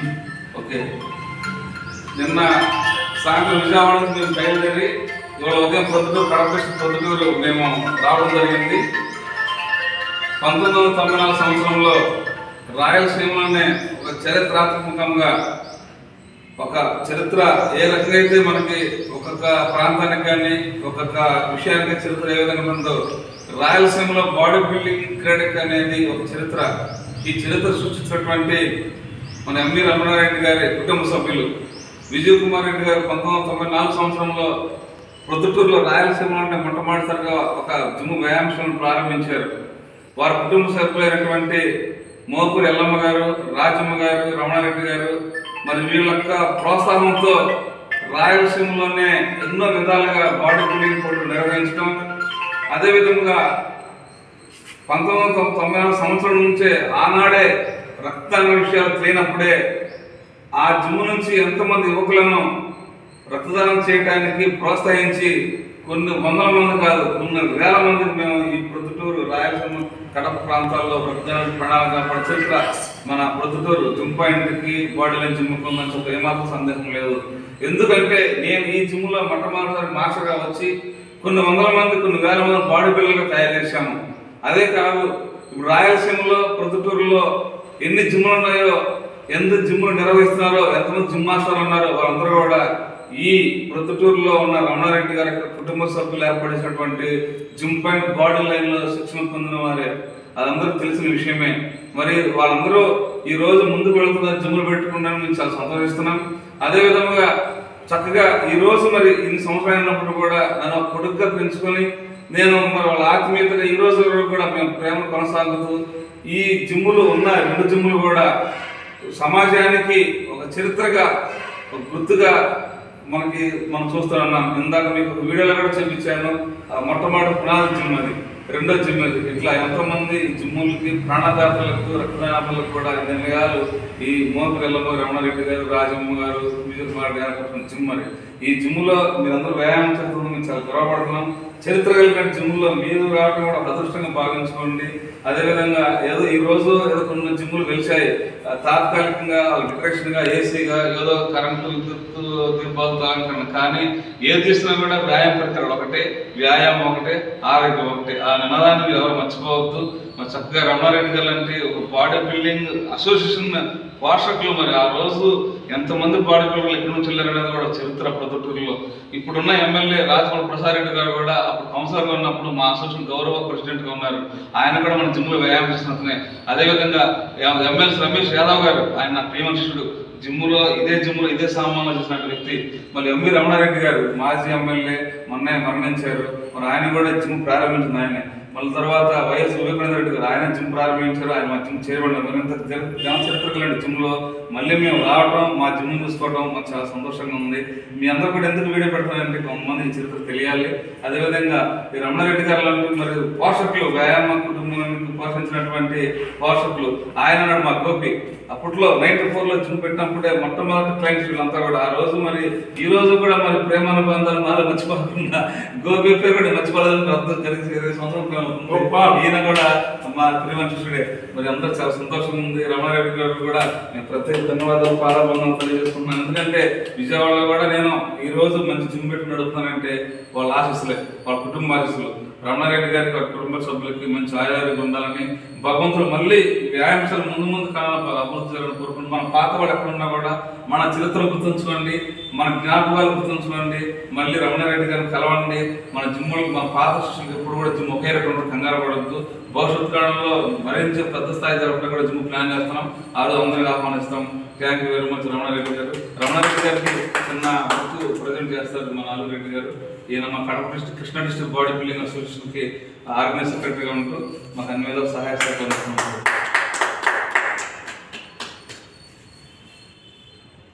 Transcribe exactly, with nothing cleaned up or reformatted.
Okay, నిన్న సాయంత్రం విజయవాడ నుంచి మేము బయలుదేరి ఇవాళ ఉదయం పొద్దుటూరు కడప పొద్దుటూరు మేము రావడం జరిగింది. పంతొమ్మిది వందల తొంభై నాలుగు సంవత్సరంలో రాయలసీమలోనే ఒక చరిత్రాత్మకంగా ఒక చరిత్ర ఏ రకంగా అయితే మనకి ఒక్కొక్క ప్రాంతానికి కానీ ఒక్కొక్క విషయానికి చరిత్ర ఏ విధంగా ఉందో రాయలసీమలో బాడీ బిల్డింగ్ క్రీడక్ అనేది ఒక చరిత్ర. ఈ చరిత్ర సృష్టించినటువంటి మన ఎంవి రమణారెడ్డి గారి కుటుంబ సభ్యులు విజయ్ కుమార్ రెడ్డి గారు పంతొమ్మిది వందల తొంభై నాలుగు సంవత్సరంలో ప్రొద్దుటూరులో రాయలసీమలో అంటే మొట్టమొదటిసారిగా ఒక జిమ్ వ్యాయామశాలను ప్రారంభించారు. వారి కుటుంబ సభ్యులైనటువంటి మోకూరి ఎల్లమ్మ గారు, రాజమ్మ గారు, రమణారెడ్డి గారు మరి వీళ్ళ యొక్క ప్రోత్సాహంతో రాయలసీమలోనే ఎన్నో విధాలుగా బాడీ బిల్డింగ్ పోటీలు నిర్వహించడం, అదేవిధంగా పంతొమ్మిది వందల తొంభై నాలుగు సంవత్సరం నుంచే ఆనాడే రక్తాంగ విషయాలు తెలియనప్పుడే ఆ జిమ్ నుంచి ఎంతమంది యువకులను రక్తదానం చేయడానికి ప్రోత్సహించి కొన్ని వందల మంది కాదు కొన్ని వేల మందికి మేము ఈ ప్రొద్దుటూరు రాయలసీమ కడప ప్రాంతాల్లో రక్తదాన ప్రణాళిక చరిత్ర మన ప్రొద్దుటూరు జిమ్ పాయింట్కి బాడీలో జిమ్కి ఉందని చెప్పి ఏమాత్రం సందేహం లేదు. ఎందుకంటే నేను ఈ జిమ్లో మొట్టమొదటిసారి మాస్టర్గా వచ్చి కొన్ని వందల మంది కొన్ని వేల మంది బాడీ బిల్డర్గా తయారు చేశాము. అదే కాదు, ఇప్పుడు రాయలసీమలో ప్రొద్దుటూరులో ఎన్ని జిమ్లు ఉన్నాయో, ఎంత జిమ్లు నిర్వహిస్తున్నారో, ఎంతమంది జిమ్ మాస్టర్లు ఉన్నారో వాళ్ళందరూ కూడా ఈ ప్రొద్దుటూరులో ఉన్న రమణారెడ్డి గారి కుటుంబ సభ్యులు ఏర్పడినటువంటి జిమ్ పాయింట్ బాడీ లైన్లో శిక్షణ పొందిన వారే, అదందరికీ తెలిసిన విషయమే. మరి వాళ్ళందరూ ఈ రోజు ముందుకు వెళుతున్న జిమ్లు పెట్టుకున్నాను మేము చాలా సంతోషిస్తున్నాం. అదేవిధంగా చక్కగా ఈ రోజు మరి ఇన్ని సంవత్సరాలు అయినప్పుడు కూడా నన్ను కొడుకుగా పెంచుకొని నేను మరి వాళ్ళ ఆత్మీయతగా ఈ రోజు కూడా మేము ప్రేమ కొనసాగుతూ ఈ జిమ్ములు ఉన్న రెండు జిమ్ములు కూడా సమాజానికి ఒక చరిత్రగా ఒక గుర్తుగా మనకి మనం చూస్తున్నాం. ఇందాక మీకు వీడియోలో కూడా చూపించాను. మొట్టమొదటి పునాది జిమ్ అది, రెండో జిమ్ అది. ఇట్లా ఎంతోమంది జిమ్ములకి ప్రాణదాతలకు రక్తదాతలకు కూడా నిర్ణయాలు ఈ మోకూరి ఎల్లమ్మ రమణారెడ్డి గారు, రాజమ్మ గారు, విజయ్ కుమార్ గారు జిమ్ మరి ఈ జిమ్లో మీరందరూ వ్యాయామం చేస్తున్నారు. మేము చాలా గొడవపడుతున్నాం. చరిత్ర కలిగిన జిమ్లో మీరు రావడం కూడా అదృష్టంగా భావించుకోండి. అదేవిధంగా ఏదో ఈ రోజు ఏదో కొన్ని జిమ్లు వెలిచాయి, తాత్కాలికంగా డిటెక్షన్గా ఏసీగా ఏదో కరెంటు దీపాలు, కానీ ఏది తీసినా కూడా వ్యాయామ పరికరాలు ఒకటే, వ్యాయామం ఒకటే, ఆరోగ్యం ఒకటే. ఆ నినాదాన్ని మీరు ఎవరు మర్చిపోవద్దు. మరి చక్కగా రమణారెడ్డి గారు లాంటి ఒక బాడీ బిల్డింగ్ అసోసియేషన్ పోషకులు మరి ఆ రోజు ఎంతమంది బాడీ బిల్డర్లు ఎక్కడి నుంచి వెళ్ళారనేది కూడా చరిత్ర ప్రొద్దుటూరులో. ఇప్పుడున్న ఎమ్మెల్యే రాజమౌళి ప్రసాద్ రెడ్డి గారు కూడా అప్పుడు కౌన్సిలర్గా ఉన్నప్పుడు మా అసోసియేషన్ గౌరవ ప్రెసిడెంట్గా ఉన్నారు. ఆయన కూడా మన జిమ్లో వ్యాయామం చేస్తున్నట్టునే. అదేవిధంగా ఎమ్మెల్సీ రమేష్ యాదవ్ గారు, ఆయన నా ప్రియమనుషుడు, జిమ్ములో ఇదే జిమ్ములో ఇదే సామాన్లు చేసినట్టు వ్యక్తి. మళ్ళీ ఎంవి రమణారెడ్డి గారు మాజీ ఎమ్మెల్యే, మొన్నే మరణించారు. మరి ఆయన కూడా జిమ్ ప్రారంభించింది ఆయనే. మళ్ళీ తర్వాత వైఎస్ వివేకానంద రెడ్డి గారు ఆయన జిమ్ ప్రారంభించారు. ఆయన మా జిమ్ చేయబడినారు. మరింత జన చరిత్ర లాంటి జిమ్లో మళ్ళీ మేము రావడం, మా జిమ్ చూసుకోవడం మాకు చాలా సంతోషంగా ఉంది. మీ అందరూ కూడా ఎందుకు వీడియో పెడతానంటే కొంతమంది ఈ చరిత్ర తెలియాలి. అదేవిధంగా ఈ రమణారెడ్డి గారు లాంటి మరి పోషకులు, వ్యాయామ కుటుంబానికి పోషించినటువంటి పోషకులు ఆయన నాడు మా గోపి అప్పట్లో నైన్టీ ఫోర్లో జిమ్ పెట్టినప్పుడే మొట్టమొదటి క్లయింట్స్ వీళ్ళంతా కూడా. ఆ రోజు మరి ఈ రోజు కూడా మరి ప్రేమానుబంధాలు మాలో మర్చిపోకుండా గోపి పేరు కూడా మర్చిపోలేదని అర్థం జరిగి ఇరవై సంవత్సరం ఈయన కూడా మా ప్రియమనుషుడే. మరి అందరూ చాలా సంతోషంగా ఉంది. రమణారెడ్డి గారు కూడా నేను ప్రత్యేక ధన్యవాదాలు, పాదాబంధాలు తెలియజేసుకుంటున్నాను. ఎందుకంటే విజయవాడలో కూడా నేను ఈ రోజు మంచి జిమ్ పెట్టి నడుపుతానంటే వాళ్ళ ఆశీస్సులే, వాళ్ళ కుటుంబ ఆశీస్సులు. రమణారెడ్డి గారికి వారి కుటుంబ సభ్యులకి మంచి ఆరోగ్యం ఉండాలని భగవంతుడు మళ్ళీ వ్యాయామశాలు ముందు ముందు కాలంలో అభివృద్ధి చేయాలని కోరుకుంటున్నాం. మన పాత వాడు ఎక్కడున్నా కూడా మన చరిత్రను గుర్తుంచుకోండి, మన జ్ఞాపకాలు గుర్తుంచుకోండి. మళ్ళీ రమణారెడ్డి గారిని కలవండి. మన జిమ్ములకు మన పాత శిష్యులకు ఎప్పుడు కూడా జిమ్ ఒకే రకం కంగారు పడద్దు. భవిష్యత్ కాలంలో మరింత పెద్ద స్థాయి జరపడం కూడా జిమ్ ప్లాన్ చేస్తున్నాం. ఆ రోజు అందరికీ ఆహ్వానిస్తాం. Thank you very much Ramana Reddy గారు. రమణారెడ్డి గారికి చిన్న బుక్ ప్రజెంట్ చేస్తారు మన ఆలూరెడ్డి గారు. ఈయన మా Kadapa district Krishna district body building అసోసియేషన్కి ఆర్గనైజ్ సెక్రటరీగా ఉంటూ మాకు అన్ని విధాలు సహాయ సహకారం